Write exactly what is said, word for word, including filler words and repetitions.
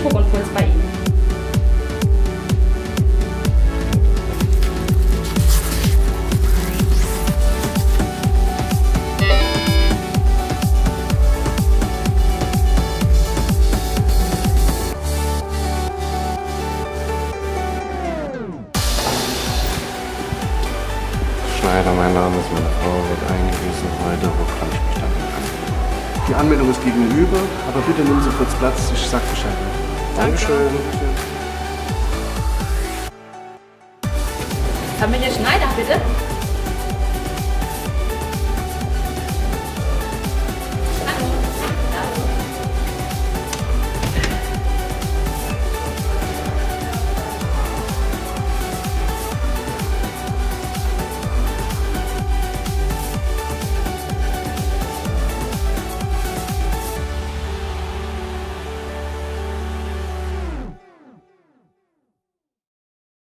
gucken kurz bei Ihnen. Schneider, mein Name ist, meine Frau wird eingewiesen heute. Wo kann ich mich dann anmelden? Die Anmeldung ist gegenüber, aber bitte nehmen Sie kurz Platz, ich sag Bescheid. Dankeschön. Familie Schneider, bitte.